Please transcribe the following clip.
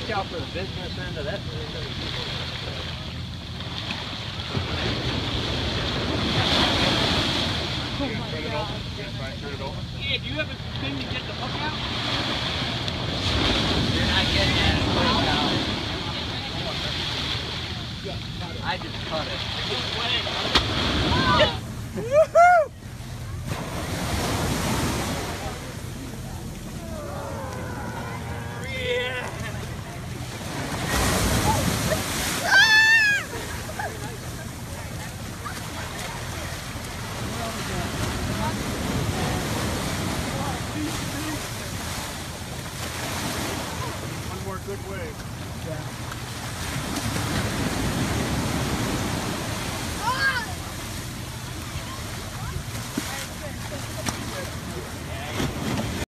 watch out for the business end of that. Turn it open. Turn it open. Yeah, do you have a thing to get the hook out? You're not getting that hook out. I just cut it. Woohoo! One more good wave. Yeah.